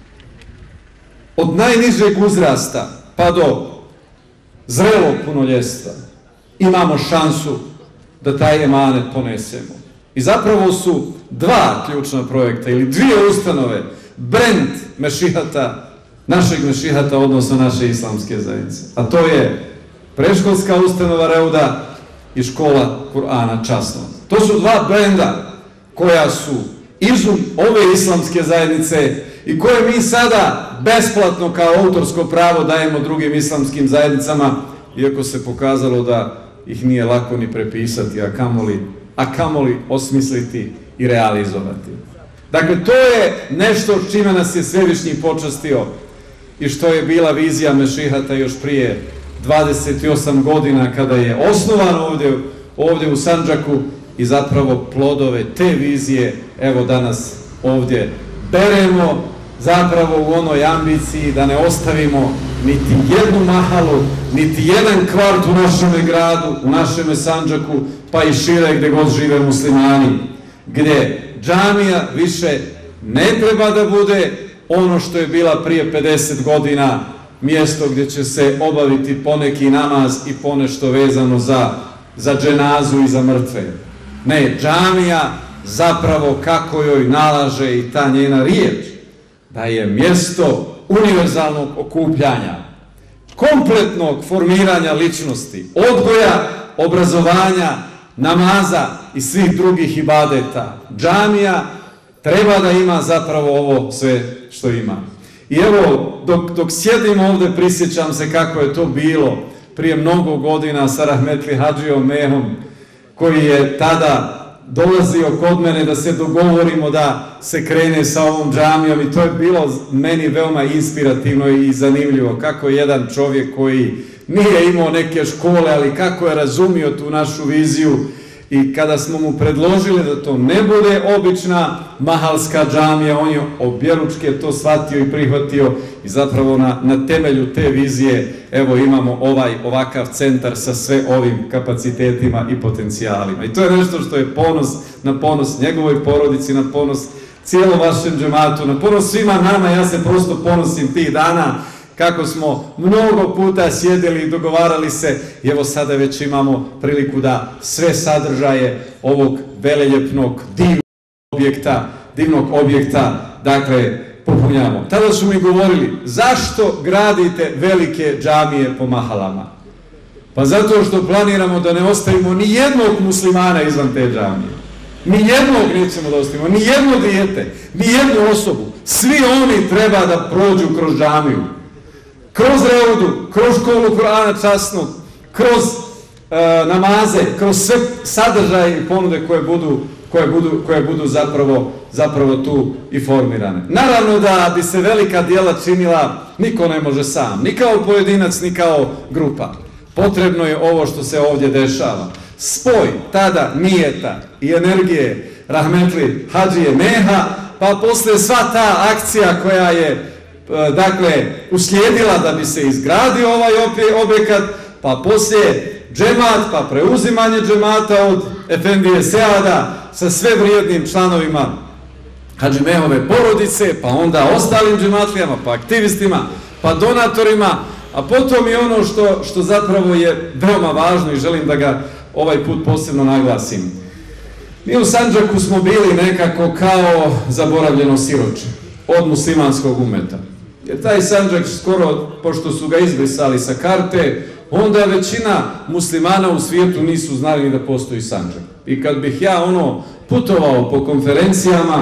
od najnižeg uzrasta pa do zrelog punoljetstva, imamo šansu da taj emanet ponesemo. I zapravo su dva ključna projekta ili dvije ustanove, brend mešihata, našeg mešihata, odnosno naše islamske zajednice. A to je predškolska ustanova Reuda i škola Kur'ana Časnog. To su dva brenda koja su izum ove islamske zajednice i koje mi sada besplatno kao autorsko pravo dajemo drugim islamskim zajednicama, iako se pokazalo da ih nije lako ni prepisati, a kamoli, a kamoli osmisliti i realizovati. Dakle, to je nešto čime nas je Svevišnji počastio i što je bila vizija mešihata još prije dvadeset osam godina kada je osnovan ovdje, ovdje u Sandžaku i zapravo plodove te vizije evo danas ovdje beremo, zapravo u onoj ambiciji da ne ostavimo niti jednu mahalu, niti jedan kvart u našem gradu, u našem Sandžaku, pa i šire gdje god žive muslimani, gdje džamija više ne treba da bude ono što je bila prije pedeset godina, mjesto gdje će se obaviti poneki namaz i ponešto vezano za, za dženazu i za mrtve. Ne, džamija zapravo kako joj nalaže i ta njena riječ, da je mjesto univerzalnog okupljanja, kompletnog formiranja ličnosti, odgoja, obrazovanja, namaza i svih drugih ibadeta. Džamija treba da ima zapravo ovo sve što ima. I evo, dok, dok sjedim ovdje, prisjećam se kako je to bilo prije mnogo godina sa rahmetli Hadžijom Mehom, koji je tada dolazio kod mene da se dogovorimo da se krene sa ovom džamijom i to je bilo meni veoma inspirativno i zanimljivo. Kako jedan čovjek koji nije imao neke škole, ali kako je razumio tu našu viziju i kada smo mu predložili da to ne bude obična mahalska džamija, on je objeručke to shvatio i prihvatio i zapravo na, na temelju te vizije evo imamo ovaj ovakav centar sa sve ovim kapacitetima i potencijalima. I to je nešto što je ponos na ponos njegovoj porodici, na ponos cijelom vašem džematu, na ponos svima nama. Ja se prosto ponosim tih dana kako smo mnogo puta sjedili i dogovarali se i evo sada već imamo priliku da sve sadržaje ovog veleljepnog, divnog objekta, divnog objekta, dakle, popunjamo. Tada su mi govorili, zašto gradite velike džamije po mahalama? Pa zato što planiramo da ne ostavimo ni jednog muslimana izvan te džamije. Ni jednog nećemo da ostavimo, ni jedno dijete, ni jednu osobu. Svi oni treba da prođu kroz džamiju. Kroz Reudu, kroz školu Kur'ana Časnog, kroz e, namaze, kroz sve sadržaje i ponude koje budu, koje budu, koje budu zapravo, zapravo tu i formirane. Naravno da bi se velika djela činila, niko ne može sam, ni kao pojedinac, ni kao grupa. Potrebno je ovo što se ovdje dešava. Spoj tada nijeta i energije rahmetli Hadžije Meha, pa posle sva ta akcija koja je dakle, uslijedila da bi se izgradio ovaj objekat, pa poslije džemat, pa preuzimanje džemata od Efendije Seada sa sve vrijednim članovima Hadži Mehove porodice, pa onda ostalim džematlijama, pa aktivistima, pa donatorima, a potom i ono što, što zapravo je veoma važno i želim da ga ovaj put posebno naglasim. Mi u Sandžaku smo bili nekako kao zaboravljeno siroče od muslimanskog umeta. Jer taj Sandžak skoro, pošto su ga izbrisali sa karte, onda većina muslimana u svijetu nisu znali ni da postoji Sandžak. I kad bih ja ono putovao po konferencijama,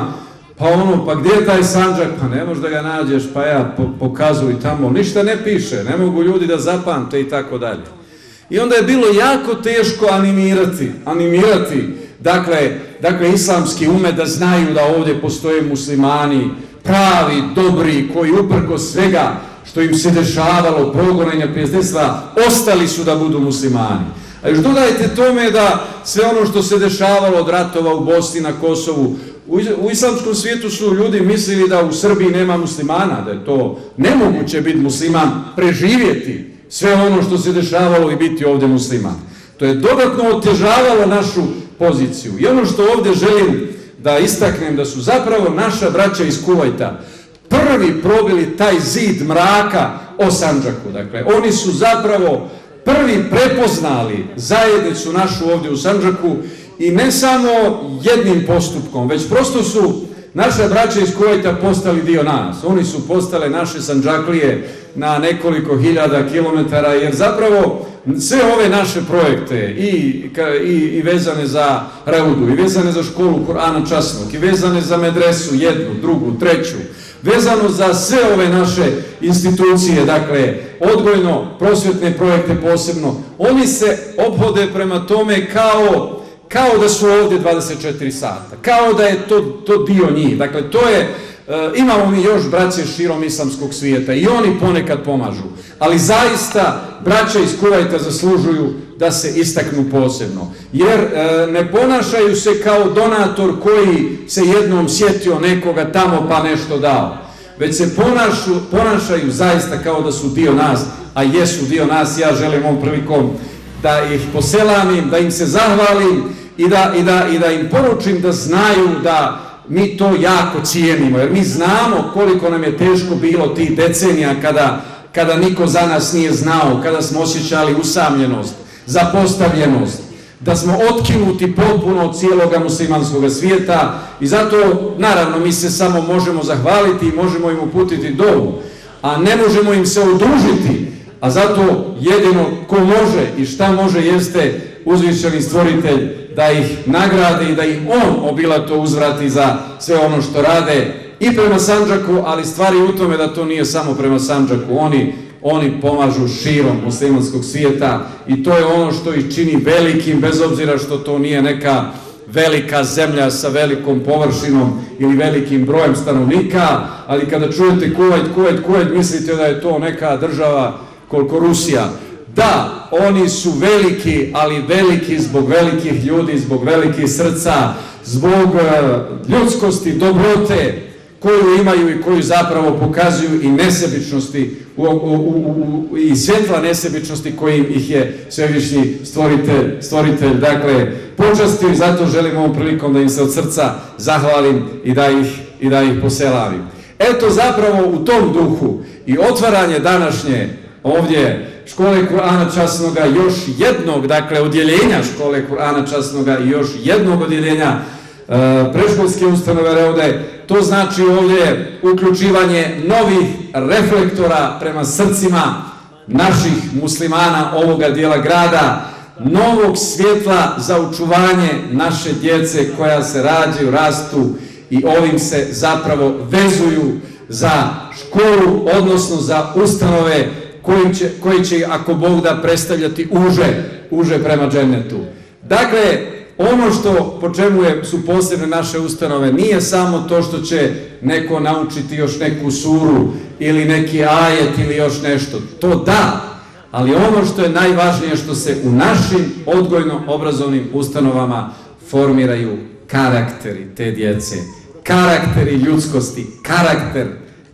Pa ono, pa gdje je taj Sandžak? Pa ne možeš da ga nađeš, pa ja po, pokazuj tamo. Ništa ne piše, ne mogu ljudi da zapamte i tako dalje. I onda je bilo jako teško animirati, animirati, dakle, dakle islamski umet da znaju da ovdje postoje muslimani, pravi, dobri, koji uprko svega što im se dešavalo, progonjenja prijateljstva, ostali su da budu muslimani. A još dodajte tome da sve ono što se dešavalo od ratova u Bosni, na Kosovu, u islamskom svijetu su ljudi mislili da u Srbiji nema muslimana, da je to nemoguće biti musliman, preživjeti sve ono što se dešavalo i biti ovdje musliman. To je dodatno otežavalo našu poziciju. I ono što ovdje želim da istaknem, da su zapravo naša braća iz Kuvajta prvi probili taj zid mraka o Sandžaku. Dakle, oni su zapravo prvi prepoznali zajednicu našu ovdje u Sandžaku i ne samo jednim postupkom, već prosto su naša braća iz Kuvajta postali dio nas. Oni su postale naše Sandžaklije na nekoliko hiljada kilometara, jer zapravo sve ove naše projekte i, i, i vezane za Reudu, i vezane za školu Kur'ana časnog, i vezane za medresu jednu, drugu, treću, vezano za sve ove naše institucije, dakle, odgojno, prosvjetne projekte posebno, oni se ophode prema tome kao, kao da su ovdje dvadeset četiri sata, kao da je to, to dio njih. Dakle, to je, e, imamo mi još braće širom islamskog svijeta i oni ponekad pomažu, ali zaista braća iz Kuvajta zaslužuju da se istaknu posebno, jer e, ne ponašaju se kao donator koji se jednom sjetio nekoga tamo pa nešto dao, već se ponašu, ponašaju zaista kao da su dio nas, a jesu dio nas. Ja želim ovom prilikom da ih poselamim, da im se zahvalim i da, i da, i da im poručim da znaju da mi to jako cijenimo, jer mi znamo koliko nam je teško bilo tih decenija kada, kada niko za nas nije znao, kada smo osjećali usamljenost, zapostavljenost, da smo otkinuti potpuno od cijeloga muslimanskog svijeta, i zato naravno mi se samo možemo zahvaliti i možemo im uputiti dovu, a ne možemo im se udružiti, a zato jedino ko može i šta može jeste uzvišeni stvoritelj da ih nagradi i da ih on obilato uzvrati za sve ono što rade i prema Sandžaku, ali stvari u tome da to nije samo prema Sandžaku. Oni Oni pomažu širom muslimanskog svijeta i to je ono što ih čini velikim, bez obzira što to nije neka velika zemlja sa velikom površinom ili velikim brojem stanovnika, ali kada čujete Kuvajt, Kuvajt, Kuvajt, mislite da je to neka država koliko Rusija. Da, oni su veliki, ali veliki zbog velikih ljudi, zbog velikih srca, zbog ljudskosti, dobrote koju imaju i koju zapravo pokazuju, i nesebičnosti u, u, u, u, i svjetla nesebičnosti kojim ih je svevišnji stvoritelj, stvoritelj dakle, počastio, i zato želim ovom prilikom da im se od srca zahvalim i da ih, i da ih poselavim. Eto, zapravo u tom duhu i otvaranje današnje ovdje škole Kur'ana časnoga, još jednog, dakle, odjeljenja škole Kur'ana časnoga i još jednog odjeljenja uh, predškolske ustanove Reude, to znači ovdje uključivanje novih reflektora prema srcima naših muslimana ovoga dijela grada, novog svjetla za očuvanje naše djece koja se rađaju, rastu i ovim se zapravo vezuju za školu, odnosno za ustanove koji će, koji će ako Bog da, predstavljati uže, uže prema džennetu. Dakle, ono što, po čemu je, su posebne naše ustanove, nije samo to što će neko naučiti još neku suru ili neki ajet ili još nešto. To da, ali ono što je najvažnije, što se u našim odgojno-obrazovnim ustanovama formiraju karakteri te djece, karakteri ljudskosti, karakter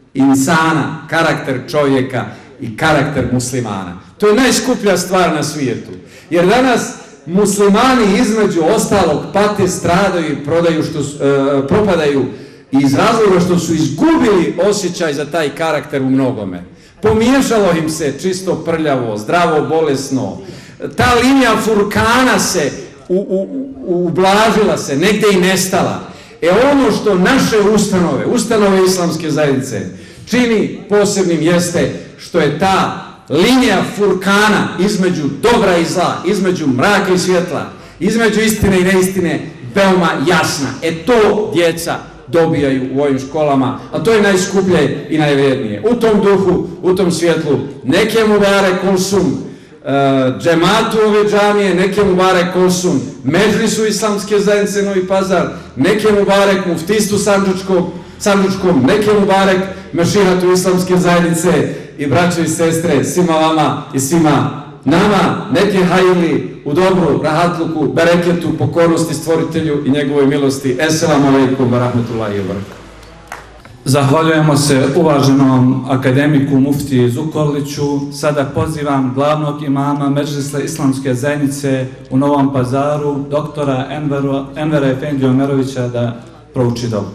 insana, karakter čovjeka i karakter muslimana. To je najskuplja stvar na svijetu, jer danas muslimani između ostalog pate, stradaju i prodaju što, e, propadaju iz razloga što su izgubili osjećaj za taj karakter u mnogome. Pomiješalo im se čisto prljavo, zdravo, bolesno. Ta linija furkana se u, u, ublažila se, negdje i nestala. E ono što naše ustanove, ustanove islamske zajednice čini posebnim jeste što je ta linija furkana između dobra i zla, između mraka i svjetla, između istine i neistine veoma jasna. E to djeca dobijaju u ovim školama, a to je najskuplje i najvrednije. U tom duhu, u tom svjetlu, neke mubarek olsun, džematu ove džamije, neke mubarek olsun, Medžlisu islamske zajednice Novi Pazar, neke mubarek muftistu Sandžačkom, neke mubarek mešihatu islamske zajednice i braćo i sestre, svima vama i svima nama, neke hajili u dobru, rahatluku, bereketu, pokornosti stvoritelju i njegovoj milosti. Esselamu alaikum wa rahmatullahi wa barakatuh.
Zahvaljujemo se uvaženom akademiku muftiji Zukorliću. Sada pozivam glavnog imama Medžlisa islamske zajednice u Novom Pazaru, doktora Envera Efendiju Omerovića, da prouči dobu.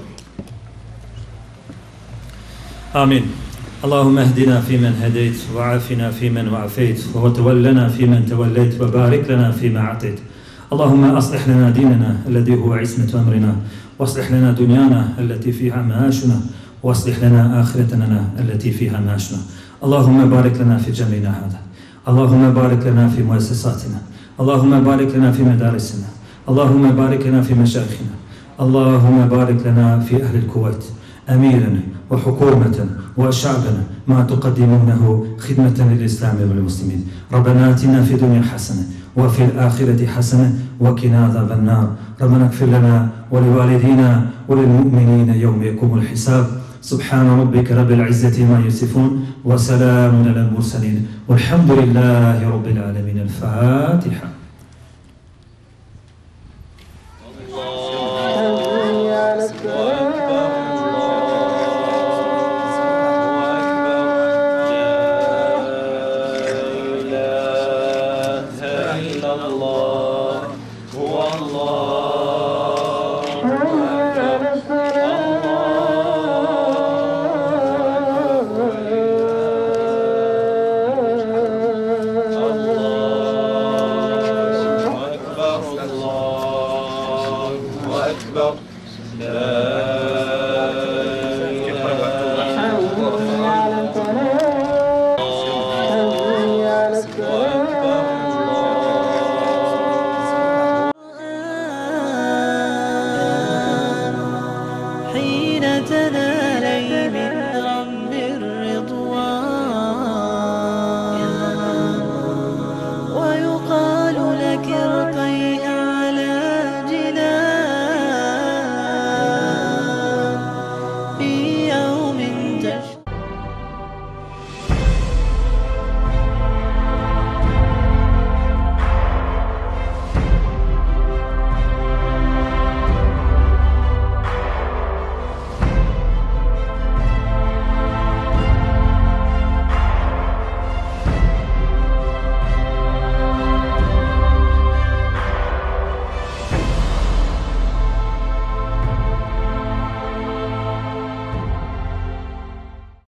Amin. اللهم اهدنا فيمن هديت وعافنا فيمن وعافيت وتولنا فيمن توليت وبارك لنا فيما أعطيت. اللهم أصلح لنا ديننا الذي هو عصمة أمرنا واصلح لنا دنيانا التي فيها معاشنا واصلح لنا آخرتنا التي فيها معاشنا. اللهم بارك لنا في جمعنا هذا. اللهم بارك لنا في مؤسساتنا. اللهم بارك لنا في مدارسنا. اللهم بارك لنا في مشايخنا. اللهم بارك لنا في أهل الكويت أميرا وحكومة وشعبا ما تقدمونه خدمة للإسلام والمسلمين. ربنا آتنا في الدنيا حسنة وفي الآخرة حسنة وقنا عذاب النار. ربنا اغفر لنا ولوالدينا وللمؤمنين يوم يقوم الحساب. سبحان ربك رب العزة ما يصفون وسلام على المرسلين والحمد لله رب العالمين. الفاتحة.